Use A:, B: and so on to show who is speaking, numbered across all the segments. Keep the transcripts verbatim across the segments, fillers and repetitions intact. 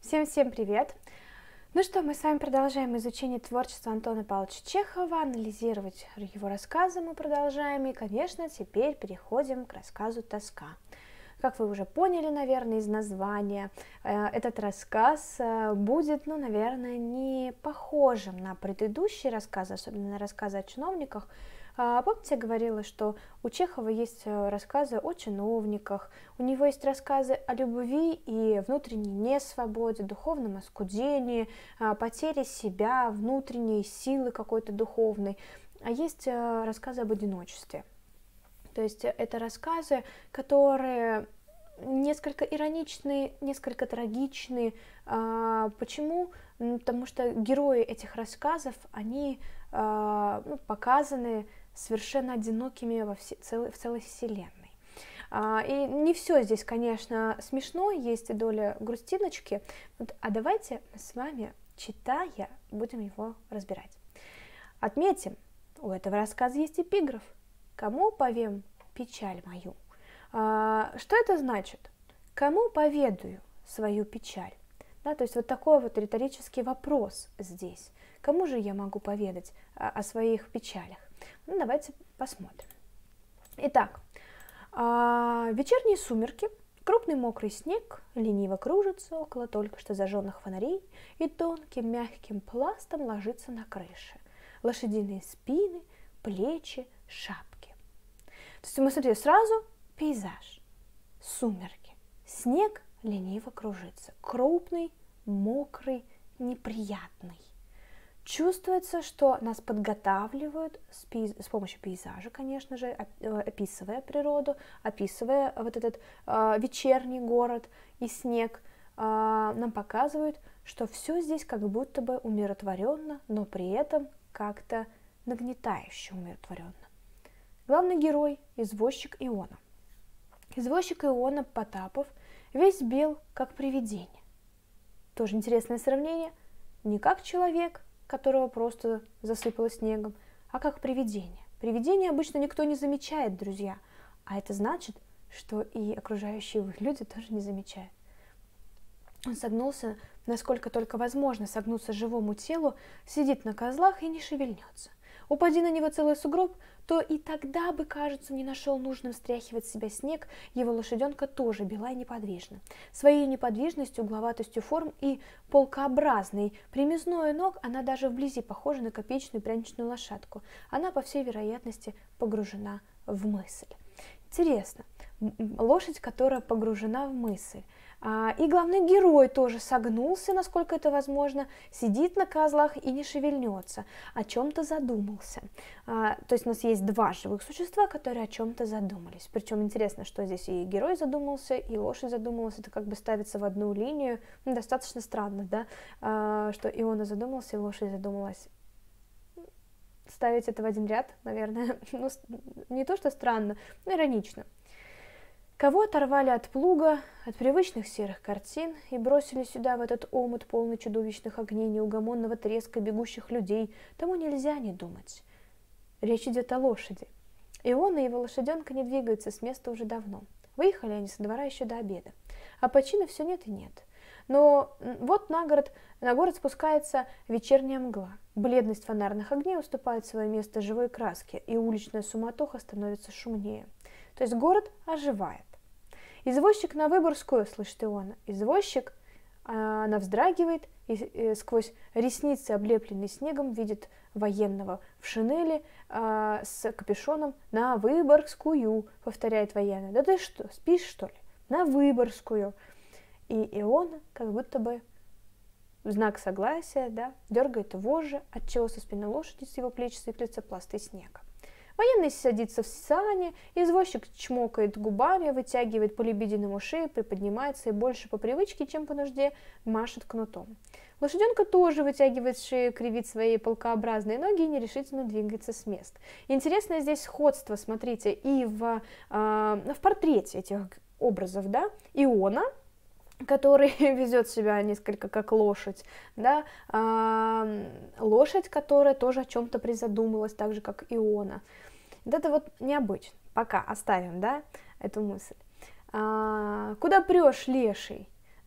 A: Всем-всем привет! Ну что, мы с вами продолжаем изучение творчества Антона Павловича Чехова, анализировать его рассказы мы продолжаем, и, конечно, теперь переходим к рассказу «Тоска». Как вы уже поняли, наверное, из названия, этот рассказ будет, ну, наверное, не похожим на предыдущие рассказы, особенно на рассказы о чиновниках. Помните, я говорила, что у Чехова есть рассказы о чиновниках, у него есть рассказы о любви и внутренней несвободе, духовном оскудении, потере себя, внутренней силы какой-то духовной, а есть рассказы об одиночестве. То есть это рассказы, которые несколько ироничные, несколько трагичные. Почему? Потому что герои этих рассказов, они ну, показаны совершенно одинокими во все, целой, в целой вселенной. И не все здесь, конечно, смешно, есть и доля грустиночки, а давайте мы с вами, читая, будем его разбирать. Отметим, у этого рассказа есть эпиграф: «Кому повем печаль мою?» Что это значит? Кому поведаю свою печаль? Да, то есть вот такой вот риторический вопрос здесь. Кому же я могу поведать о, о своих печалях? Ну, давайте посмотрим. Итак, вечерние сумерки, крупный мокрый снег лениво кружится около только что зажженных фонарей и тонким мягким пластом ложится на крыши. Лошадиные спины, плечи, шапки. То есть мы смотрим сразу пейзаж, сумерки, снег лениво кружится, крупный, мокрый, неприятный. Чувствуется, что нас подготавливают с, пейз... с помощью пейзажа, конечно же, описывая природу, описывая вот этот э, вечерний город и снег, э, нам показывают, что все здесь как будто бы умиротворенно, но при этом как-то нагнетающе умиротворенно. Главный герой – извозчик Иона. Извозчик Иона Потапов весь бел, как привидение. Тоже интересное сравнение. Не как человек, которого просто засыпало снегом, а как привидение. Привидение обычно никто не замечает, друзья, а это значит, что и окружающие его люди тоже не замечают. Он согнулся, насколько только возможно согнуться живому телу, сидит на козлах и не шевельнется. Упади на него целый сугроб, то и тогда бы, кажется, не нашел нужным стряхивать с себя снег, его лошаденка тоже бела и неподвижна. Своей неподвижностью, угловатостью форм и полкообразной примизной ног она даже вблизи похожа на копеечную пряничную лошадку. Она, по всей вероятности, погружена в мысль. Интересно, лошадь, которая погружена в мысль. А, и главный герой тоже согнулся, насколько это возможно, сидит на козлах и не шевельнется, о чем-то задумался. А, то есть у нас есть два живых существа, которые о чем-то задумались. Причем интересно, что здесь и герой задумался, и лошадь задумалась. Это как бы ставится в одну линию. Ну, достаточно странно, да, а, что Иона задумался, и лошадь задумалась. Ставить это в один ряд, наверное, ну, не то что странно, но иронично. Кого оторвали от плуга, от привычных серых картин и бросили сюда, в этот омут, полный чудовищных огней, неугомонного треска бегущих людей, тому нельзя не думать. Речь идет о лошади. И он, и его лошаденка не двигаются с места уже давно. Выехали они со двора еще до обеда. А почины все нет и нет. Но вот на город, на город спускается вечерняя мгла. Бледность фонарных огней уступает свое место живой краске, и уличная суматоха становится шумнее. То есть город оживает. «Извозчик на Выборгскую», слышит Иона. Извозчик, а, она вздрагивает и, и сквозь ресницы, облепленные снегом, видит военного в шинели а, с капюшоном. «На Выборгскую», повторяет военный. «Да ты что, спишь, что ли? На Выборгскую». И Иона, как будто бы в знак согласия, да, дергает вожжи, отчего со спины лошади с его плеч сыплется пласты снега. Военный садится в сани, извозчик чмокает губами, вытягивает по лебединому шею, приподнимается и больше по привычке, чем по нужде, машет кнутом. Лошаденка тоже вытягивает шею, кривит свои полкообразные ноги и нерешительно двигается с мест. Интересное здесь сходство, смотрите, и в, э, в портрете этих образов, да, Иона, который ведет себя несколько как лошадь, да, э, лошадь, которая тоже о чем-то призадумалась, так же, как Иона. Вот это вот необычно. Пока оставим, да, эту мысль. А, куда прешь, леший?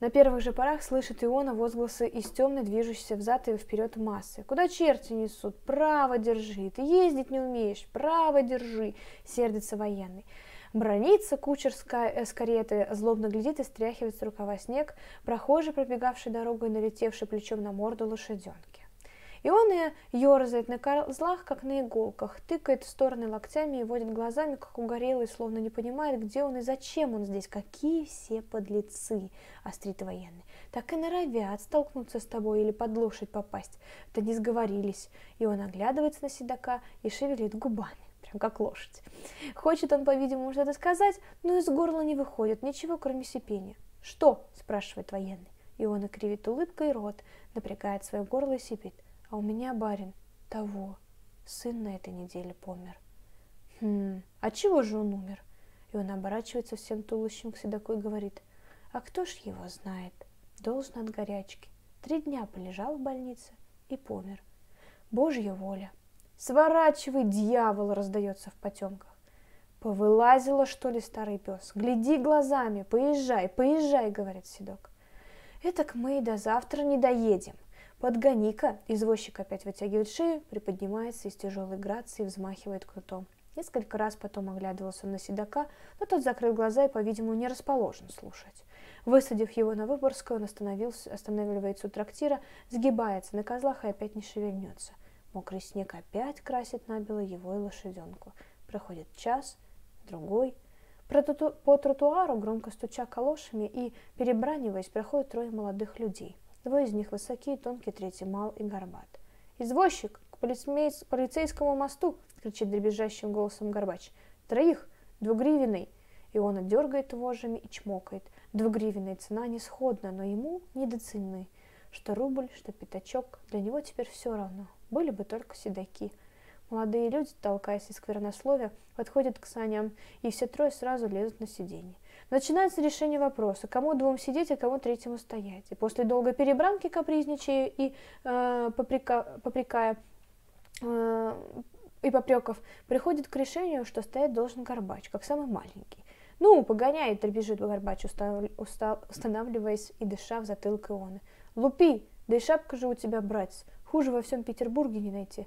A: На первых же порах слышит Иона возгласы из темной, движущейся взад и вперед массы. «Куда черти несут? Право держи! Ты ездить не умеешь! Право держи!» — сердится военный. Бронится кучер с кареты, злобно глядит и стряхивает с рукава снег, прохожий, пробегавший дорогу и налетевший плечом на морду лошаденки. И он и ерзает на козлах, как на иголках, тыкает в стороны локтями и водит глазами, как угорелый, словно не понимает, где он и зачем он здесь. Какие все подлецы, острит военный. Так и норовят столкнуться с тобой или под лошадь попасть. Да не сговорились. И он оглядывается на седока и шевелит губами, прям как лошадь. Хочет он, по-видимому, что-то сказать, но из горла не выходит ничего, кроме сипения. «Что?» – спрашивает военный. И он кривит улыбкой рот, напрягает свое горло и сипит. «А у меня, барин, того, сын на этой неделе помер». «Хм, а чего же он умер?» И он оборачивается всем туловищем к седоку и говорит: «А кто ж его знает? Должен от горячки. Три дня полежал в больнице и помер. Божья воля». «Сворачивай, дьявол!» — раздается в потемках. «Повылазила, что ли, старый пес? Гляди глазами, поезжай, поезжай!» — говорит седок. «Этак мы и до завтра не доедем. Подгони-ка!» Извозчик опять вытягивает шею, приподнимается и с тяжелой грацией взмахивает кнутом. Несколько раз потом оглядывался на седока, но тот закрыл глаза и, по-видимому, не расположен слушать. Высадив его на Выборгскую, он остановился, останавливается у трактира, сгибается на козлах и опять не шевельнется. Мокрый снег опять красит набело его и лошаденку. Проходит час, другой. По тротуару, громко стуча калошами и перебраниваясь, проходят трое молодых людей. Двое из них высокие, тонкие, третий мал и горбат. «Извозчик, к полицейскому мосту!» — кричит дребезжащим голосом Горбач. «Троих! Двугривенный!» И он дергает вожжами и чмокает. Двугривенная цена не сходна, но ему не до цены. Что рубль, что пятачок, для него теперь все равно. Были бы только седаки. Молодые люди, толкаясь из сквернословия, подходят к саням, и все трое сразу лезут на сиденье. Начинается решение вопроса, кому двум сидеть, а кому третьему стоять. И после долгой перебранки, капризничая и э, попрека, попрекая э, и попреков, приходит к решению, что стоять должен Горбач, как самый маленький. «Ну, погоняй!» — требежит Горбач, устав, устав, устанавливаясь и дыша в затылок Ионы. «Лупи! Да и шапка же у тебя, братец! Хуже во всем Петербурге не найти!»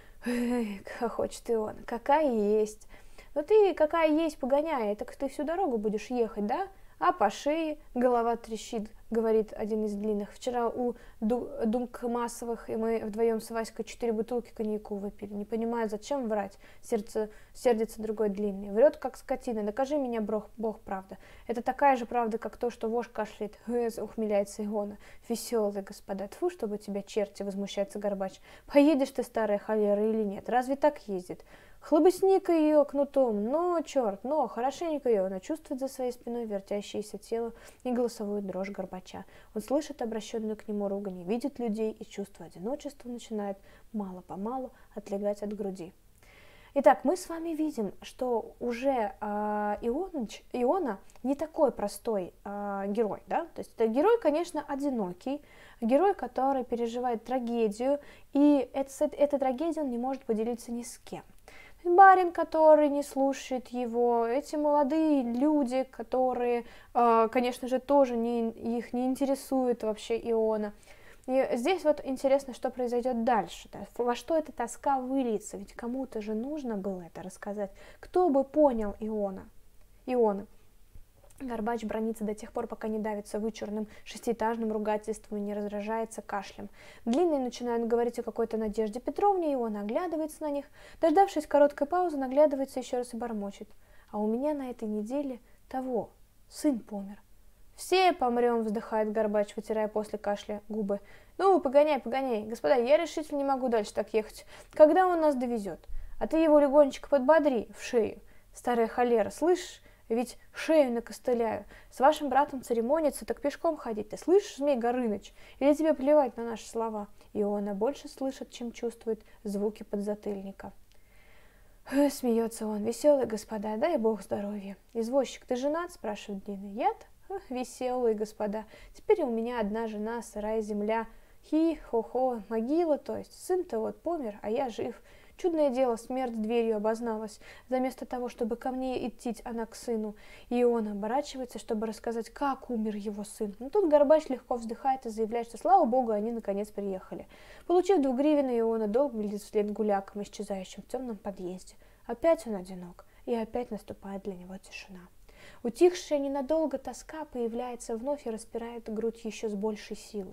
A: «Эх, хохочет Иона, какая есть!» «Ну ты какая есть, погоняй, так ты всю дорогу будешь ехать, да? А по шее голова трещит», — говорит один из длинных. «Вчера у Думк Массовых, и мы вдвоем с Васькой четыре бутылки коньяку выпили. Не понимаю, зачем врать?» Сердце, сердится другой длинный. «Врет, как скотина. Накажи меня, Бог, Бог, правда. Это такая же правда, как то, что вошь кашляет». Ухмеляется Иона. «Веселые господа, тьфу, чтобы тебя черти!» — возмущается Горбач. «Поедешь ты, старая холера, или нет? Разве так ездит? Хлобысни-ка ее кнутом, но, черт, но, хорошенько ее!» Она чувствует за своей спиной вертящееся тело и голосовую дрожь Горбача. Он слышит обращенную к нему ругань, видит людей, и чувство одиночества начинает мало-помалу отлегать от груди. Итак, мы с вами видим, что уже э, Ионыч, Иона не такой простой э, герой, да? То есть это герой, конечно, одинокий, герой, который переживает трагедию, и это, этой трагедией он не может поделиться ни с кем. Барин, который не слушает его, эти молодые люди, которые, э, конечно же, тоже не, их не интересует вообще Иона. И здесь вот интересно, что произойдет дальше, да? Во что эта тоска выльется, ведь кому-то же нужно было это рассказать. Кто бы понял Иона? Иона. Горбач бранится до тех пор, пока не давится вычурным шестиэтажным ругательством и не раздражается кашлем. Длинные начинают говорить о какой-то Надежде Петровне, и он оглядывается на них. Дождавшись короткой паузы, наглядывается еще раз и бормочет. «А у меня на этой неделе того, сын помер». «Все помрем», — вздыхает Горбач, вытирая после кашля губы. «Ну, погоняй, погоняй. Господа, я решительно не могу дальше так ехать. Когда он нас довезет? А ты его легонечко подбодри в шею. Старая холера, слышишь? Ведь шею накостыляю. С вашим братом церемониться, так пешком ходить. Ты слышишь, Змей Горыныч? Или тебе плевать на наши слова?» И Иона больше слышит, чем чувствует звуки подзатыльника. Смеется он. «Веселые господа, дай бог здоровья». «Извозчик, ты женат?» — спрашивает Длинный. «Я-то? Веселые господа. Теперь у меня одна жена, сырая земля. Хи-хо-хо, могила, то есть. Сын-то вот помер, а я жив. Чудное дело, смерть дверью обозналась. Вместо того, чтобы ко мне идти, она к сыну. И он оборачивается, чтобы рассказать, как умер его сын. Но тут Горбач легко вздыхает и заявляет, что, слава богу, они наконец приехали. Получив двугривенный, Иона долго глядит вслед гулякам, исчезающим в темном подъезде. Опять он одинок, и опять наступает для него тишина. Утихшая ненадолго тоска появляется вновь и распирает грудь еще с большей силой.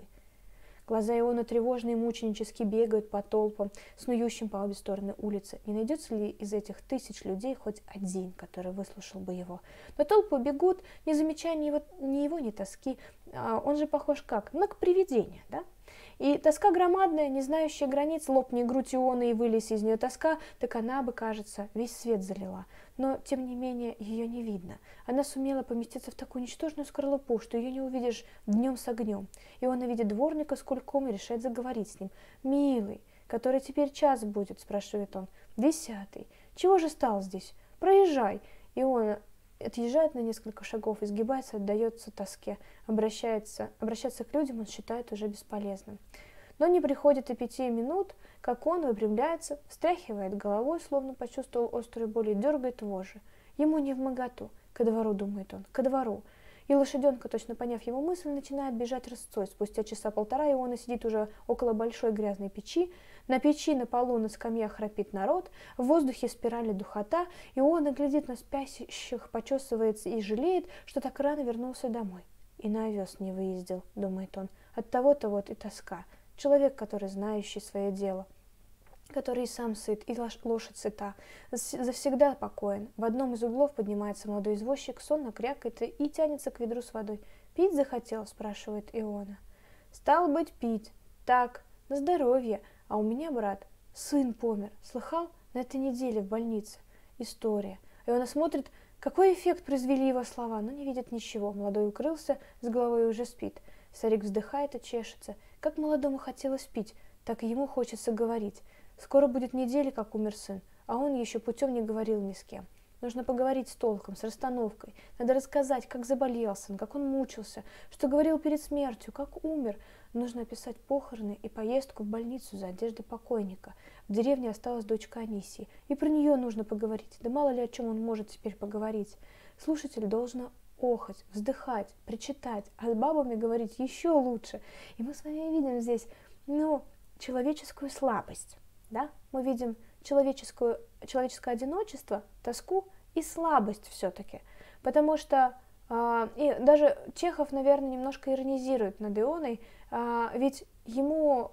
A: Глаза Иона тревожно и мученически бегают по толпам, снующим по обе стороны улицы. Не найдется ли из этих тысяч людей хоть один, который выслушал бы его? Но толпы бегут, не замечая ни его, ни, его, ни тоски. А он же похож как? Ну, как привидение, да? И тоска громадная, не знающая границ, лопни грудь Иона и вылез из нее тоска, так она бы, кажется, весь свет залила. Но, тем не менее, ее не видно. Она сумела поместиться в такую ничтожную скорлупу, что ее не увидишь днем с огнем. Иона видит дворника с кульком и решает заговорить с ним. «Милый, который теперь час будет?» – спрашивает он. «Десятый. Чего же стал здесь? Проезжай!» Иона отъезжает на несколько шагов, изгибается, отдается тоске. Обращается, обращаться к людям он считает уже бесполезным. Но не приходит и пяти минут, как он выпрямляется, встряхивает головой, словно почувствовал острую боль и дергает вожжи. Ему не вмоготу. Ко двору, думает он, ко двору. И лошаденка, точно поняв его мысль, начинает бежать рысцой. Спустя часа полтора Иона сидит уже около большой грязной печи. На печи, на полу, на скамьях храпит народ. В воздухе спирали духота. Иона глядит на спящих, почесывается и жалеет, что так рано вернулся домой. И на овес не выездил, думает он. От того-то вот и тоска. Человек, который знающий свое дело, который и сам сыт, и лошадь сыта, завсегда покоен. В одном из углов поднимается молодой извозчик, сонно крякает и тянется к ведру с водой. «Пить захотел?» – спрашивает Иона. «Стал быть, пить. Так, на здоровье. А у меня, брат, сын помер. Слыхал? На этой неделе в больнице. История». Иона смотрит, какой эффект произвели его слова, но не видит ничего. Молодой укрылся, с головой и уже спит. Старик вздыхает и чешется. Как молодому хотелось пить, так и ему хочется говорить. Скоро будет неделя, как умер сын, а он еще путем не говорил ни с кем. Нужно поговорить с толком, с расстановкой. Надо рассказать, как заболел сын, как он мучился, что говорил перед смертью, как умер. Нужно описать похороны и поездку в больницу за одеждой покойника. В деревне осталась дочка Анисии, и про нее нужно поговорить. Да мало ли о чем он может теперь поговорить. Слушатель должен охать, вздыхать, причитать, а с бабами говорить еще лучше. И мы с вами видим здесь, ну, человеческую слабость. Да? Мы видим человеческую, человеческое одиночество, тоску и слабость все-таки. Потому что э, и даже Чехов, наверное, немножко иронизирует над Ионой, э, ведь ему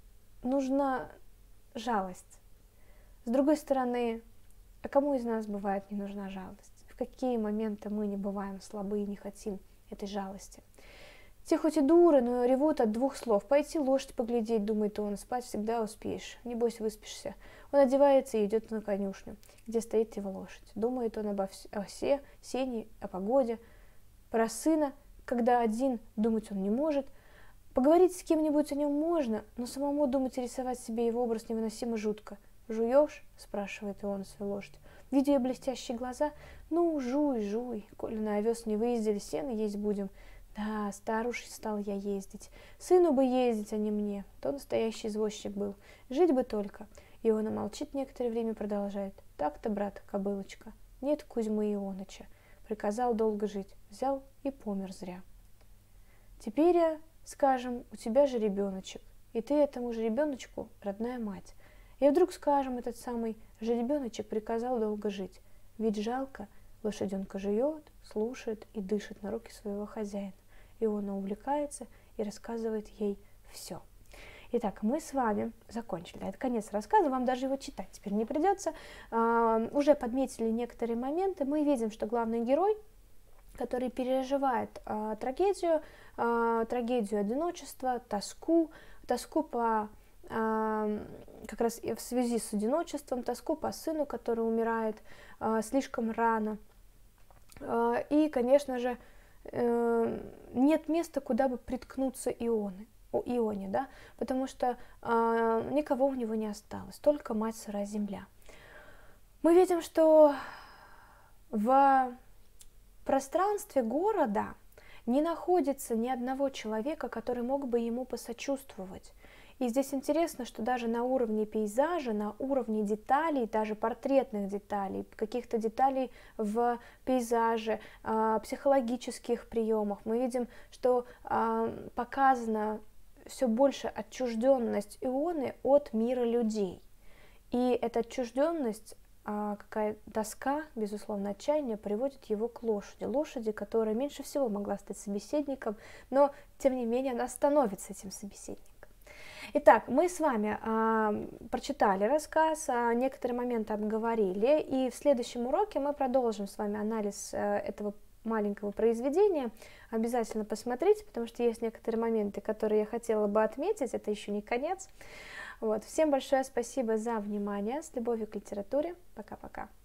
A: нужна жалость. С другой стороны, а кому из нас бывает не нужна жалость? В какие моменты мы не бываем слабы и не хотим этой жалости? Те хоть и дуры, но ревут от двух слов. Пойти лошадь поглядеть, думает он, спать всегда успеешь. Небось выспишься. Он одевается и идет на конюшню, где стоит его лошадь. Думает он обо вс- о все, сене, о погоде. Про сына, когда один, думать он не может. Поговорить с кем-нибудь о нем можно, но самому думать и рисовать себе его образ невыносимо жутко. «Жуешь?» – спрашивает он свою лошадь. Видя ее блестящие глаза, «Ну, жуй, жуй, коли на овес не выездили, сено есть будем». «Да, старушей стал я ездить. Сыну бы ездить, а не мне. То настоящий извозчик был. Жить бы только». Иона молчит некоторое время, продолжает. «Так-то, брат, кобылочка, нет Кузьмы Ионыча. Приказал долго жить, взял и помер зря. Теперь, скажем, у тебя же ребеночек, и ты этому же ребеночку родная мать. И вдруг, скажем, этот самый же ребеночек приказал долго жить. Ведь жалко, лошаденка живет, слушает и дышит на руки своего хозяина. Иона увлекается и рассказывает ей все. Итак, мы с вами закончили. Это конец рассказа, вам даже его читать теперь не придется. А, уже подметили некоторые моменты. Мы видим, что главный герой, который переживает а, трагедию, а, трагедию одиночества, тоску, тоску по, а, как раз в связи с одиночеством, тоску по сыну, который умирает а, слишком рано. А, и, конечно же, нет места, куда бы приткнуться Ионы, о Ионе, да, потому что э, никого у него не осталось, только мать сырая земля. Мы видим, что в пространстве города не находится ни одного человека, который мог бы ему посочувствовать. И здесь интересно, что даже на уровне пейзажа, на уровне деталей, даже портретных деталей, каких-то деталей в пейзаже, психологических приемах, мы видим, что показана все больше отчужденность Ионы от мира людей. И эта отчужденность, какая тоска, безусловно, отчаяние, приводит его к лошади. Лошади, которая меньше всего могла стать собеседником, но, тем не менее, она становится этим собеседником. Итак, мы с вами э, прочитали рассказ, э, некоторые моменты обговорили, и в следующем уроке мы продолжим с вами анализ э, этого маленького произведения. Обязательно посмотрите, потому что есть некоторые моменты, которые я хотела бы отметить, это еще не конец. Вот. Всем большое спасибо за внимание, с любовью к литературе, пока-пока.